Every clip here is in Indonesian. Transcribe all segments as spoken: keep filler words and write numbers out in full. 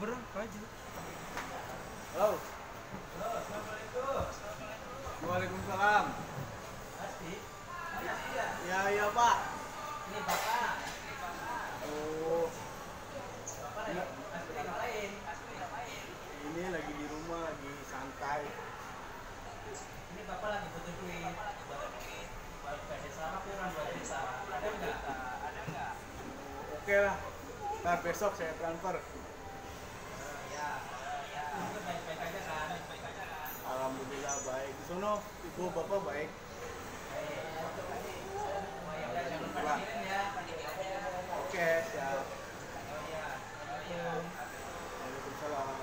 berapa aja? Halo. Halo, assalamualaikum. Waalaikumsalam. Pasti. Ya ya Pak. Ini bapak. Ini bapak. Oh. Bapak lagi pasti ngapain? Pasti ngapain? Ini lagi di rumah, lagi santai. Ini bapak lagi butuh duit. Buat duit. Buat P desa apa kurang buat desa? Ada nggak? Ada nggak? Oke lah. Nah, besok saya transfer. Ya. Ya. Itu baik-baik aja kan? Baik-baik aja kan? Alhamdulillah baik. Di sono ibu bapak baik. Baik. Oh ya udah jangan lupa dikirim ya. Oke, siap. Oh ya. Assalamualaikum. Waalaikumsalam.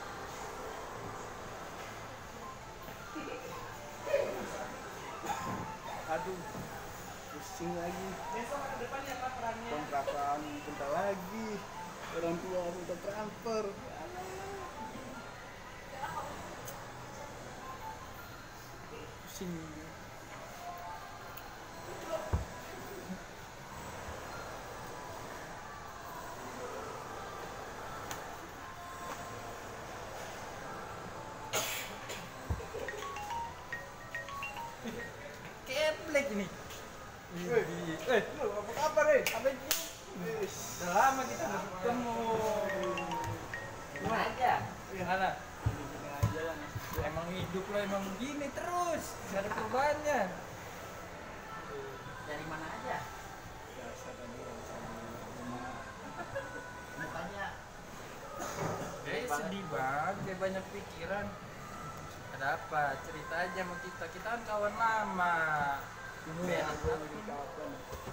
Aduh, pusing lagi. Besok ke depannya apa perannya? Kontrakan bentar lagi. Orang tua minta transfer. Pusing. Keplek ini. Eh, eh, lu apa kabar, eh? Apa ini? Udah lama kita nggak ketemu. Gimana aja? Gimana? Gini aja lah. Emang hidup lo emang begini terus, nggak ada perubahannya. Dari mana aja? Biasa tadi yang sama rumah. Mukanya Eh sedih banget, kayak banyak pikiran. Ada apa? Cerita aja sama kita. Kita kan kawan lama. Ini yang gue lagi kapan?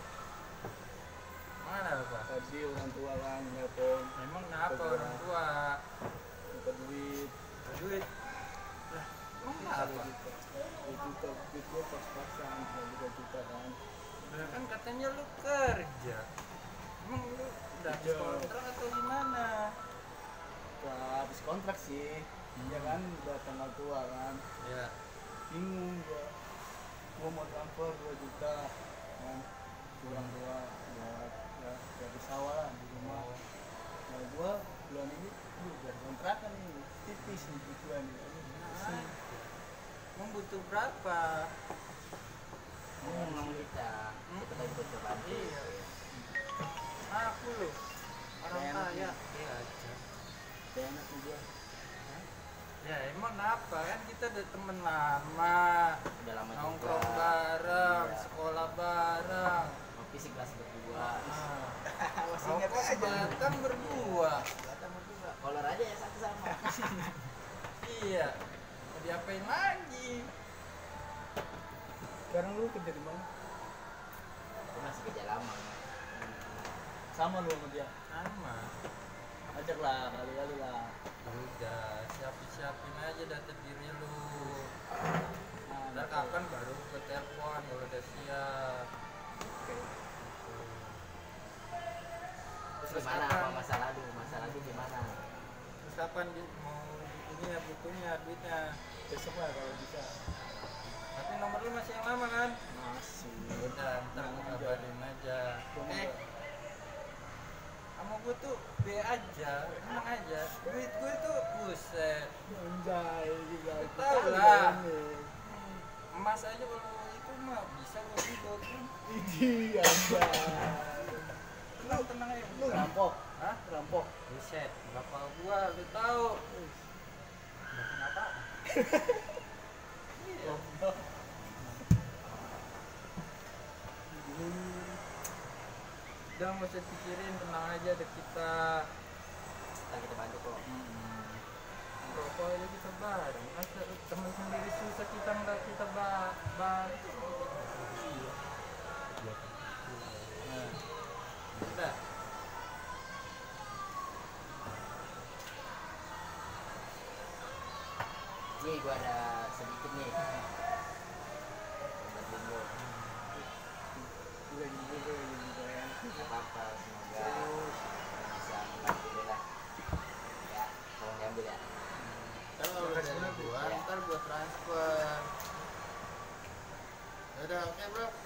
Mana apa? Tadi orang tua kan nelpon, Emang kenapa orang tua? minta duit. Duit. Lah, emang kenapa? Dua juta, duit gue pas-pasan, tiga juta kan. Lah kan katanya lu kerja. Emang lu udah habis Iya. kontrak atau gimana? Udah habis kontrak sih, ya kan udah tanggal tua kan. Ya. Bingung gua, gua mau transfer dua juta kan. Kurang dua buat ya dari sawah lah di rumah. Nah gua bulan ini duh, biar kontrakan nih tipis nih butuhan nih. Aduh, pusing. Emang butuh berapa? ngomong sama kita. Kita lagi butuh bantu. Iya. Aku loh. Orang Enak kaya. nih. Iya aja. Gak enak nih gua. Ya emang apa kan kita udah temen lama, Udah lama juga. nongkrong bareng, Iya. sekolah bareng. Kopi segelas berdua. Nah, Masih ingat rokok aja. sebatang berdua. Kata berdua. Kolor aja ya satu sama. Iya. Mau diapain lagi? Sekarang lu kerja di mana? Aku masih kerja lama. Sama lu sama dia. Sama. Ajak lah kali-kali lah. Udah, siapin-siapin aja data diri lu. Nah, Ntar kapan baru gue telepon kalau udah siap. Oke. Terus Terus gimana? kapan? Apa masalah lu? Masalah lu gimana? Terus kapan di- mau ini ya butuhnya, duitnya? Besok lah kalau bisa. Tapi nomor lu masih yang lama kan? Masih. Udah, ntar gue kabarin aja. Eh, sama gue tuh B aja, tenang aja. Duit gue tuh buset. Anjay juga. Tahu lah. Emas aja kalau itu mah bisa gue ribut. Idi anjay. Tenang, tenang aja. Lu rampok. Hah? Rampok. Buset, bapak gua lu tahu. Udah kenapa? Iya. Udah nggak usah pikirin, tenang aja ada kita. Kita kita bantu kok. Rokok aja kita bareng. Masa teman sendiri susah kita nggak kita ba- bantu. Nah, udah. Nih gua ada sedikit nih. Buat lu. Gue juga gue juga ya. Gak apa-apa, semoga bisa membantu lu lah. Ya, tolong diambil ya. Ntar kalau udah dari gua, ntar gua transfer. Udah oke bro.